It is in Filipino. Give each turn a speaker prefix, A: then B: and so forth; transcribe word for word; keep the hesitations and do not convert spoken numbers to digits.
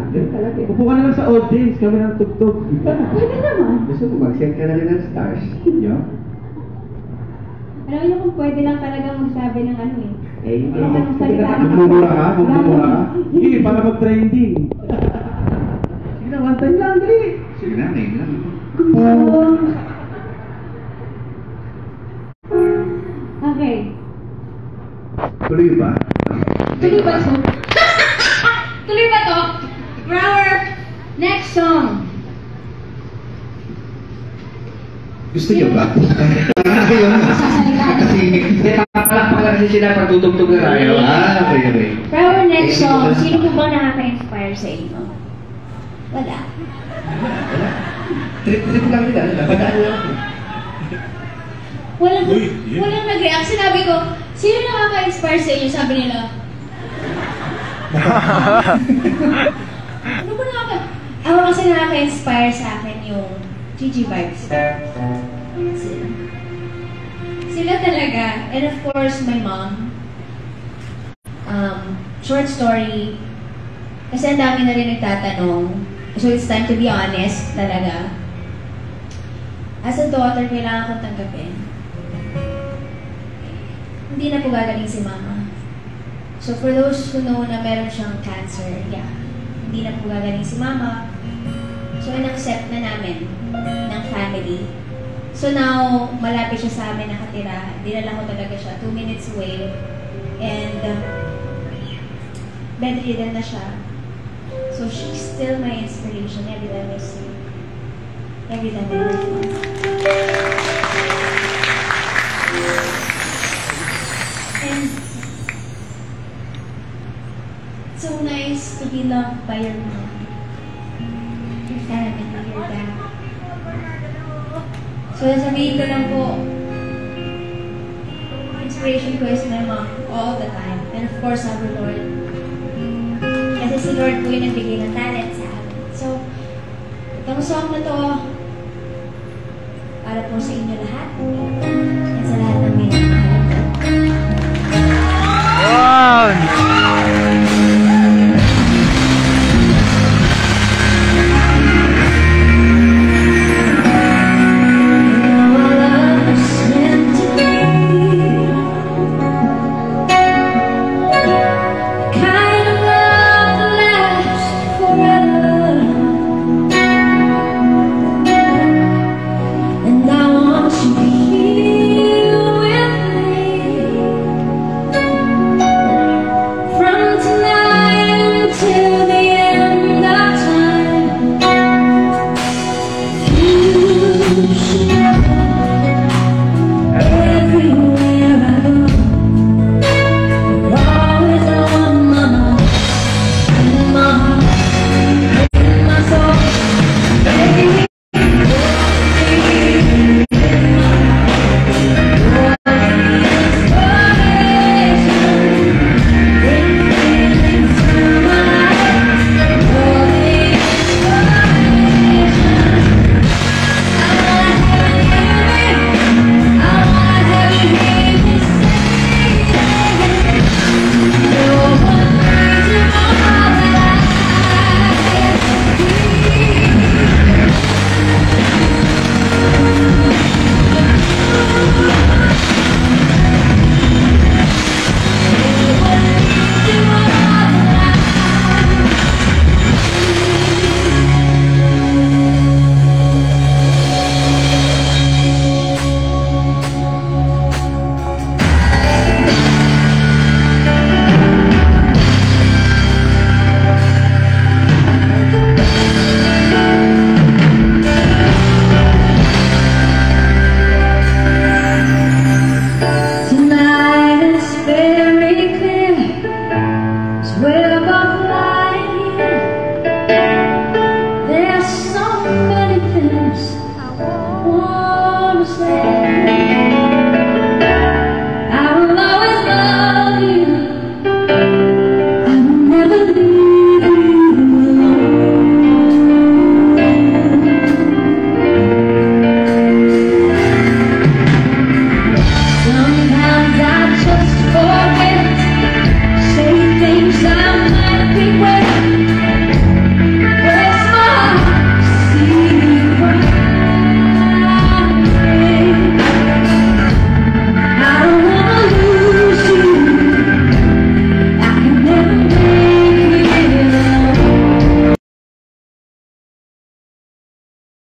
A: Ganun talaga. Upo ka na lang sa audience, kami ng tugtog.
B: Pwede naman.
A: Gusto mo, mag-send ka na rin ng stars. Yeah.
B: Alam niyo kung pwede lang talagang magsabi ng ano eh.
A: Eh, hindi
B: Ano
A: ka
B: magsalita?
A: magmumura ka, magmumura ka. Sige, para mag-trending. Sige na, one time lang, dali.
C: Sige na, name lang.
B: Okay.
C: Tuloy ba?
B: Tuloy ba to? Tuloy ba to? For our next song.
C: Gusto niyo ba?
B: Sasalita.
C: Kasi,
A: Palakpakan kasi sila pag tutugtog na tayo.
C: ah, okay, okay.
B: For our next song, sino po bang nakaka-inspire sa inyo? Wala.
A: Trip-trip lang nila, napadaan lang.
B: Walang,
D: Uy, yeah.
B: walang nag-react. Sinabi ko, sino nakaka-inspire sa inyo? Sabi nila. Ano ba nakaka... Ako kasi nakaka-inspire sa akin yung Gigi Vibes. Sila. Sila talaga. And of course, my mom. Um, short story. Kasi ang dami na rin nagtatanong. So it's time to be honest talaga. As a daughter, kailangan kong tanggapin. Hindi na po gagaling si mama. So for those who know na meron siyang cancer, yeah, hindi na po gagaling si mama. So in-accept na namin ng family. So now, malapit siya sa amin nakatira. Dinala ko talaga siya, two minutes away. And uh, bedridden na siya. So she's still my inspiration every time I see her. Every time I hear her. And it's so nice to be loved by your mom, your family, your dad. So sasabihin ko lang po, inspiration ko is my mom all the time. And of course, our Lord. Kasi si Lord po yung nagbigay ng talent sa amin. So, itong song na to, para po sa inyo lahat. At sa lahat ng may nakakalap.
E: Wow!